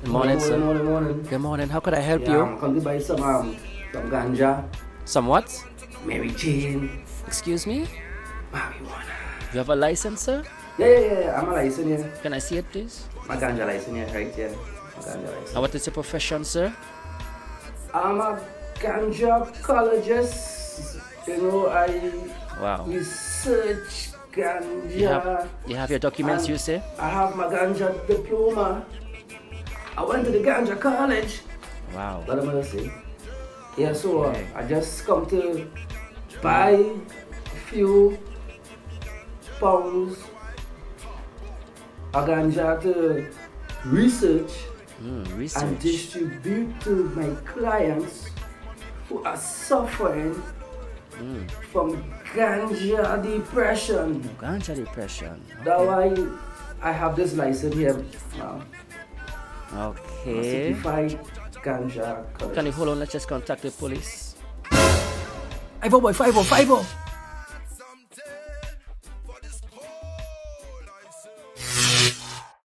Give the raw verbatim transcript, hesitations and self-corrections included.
Good morning, sir. Morning, morning. Good morning. How could I help Yeah, you? I'm come to buy some um, some ganja, Some what? Mary Jane, Excuse me? marijuana. You have a license, sir? Yeah, yeah, yeah, yeah. I'm a license here. Can I see it, please? My ganja license here, right here. My ganja license. And what is your profession, sir? I'm a ganjacologist. You know, I Wow. research ganja. You have, you have your documents, and you say? I have my ganja diploma. I went to the ganja college. Wow. What am I gonna say? Yeah, so uh, Okay. I just come to buy a few pounds of ganja to research Mm, and research. distribute to my clients who are suffering Mm. from ganja depression. Ganja depression. That's Okay. why I have this license here. Uh, Okay. certified ganja. Can you hold on? Let's just contact the police. Five oh boy, five oh, five oh.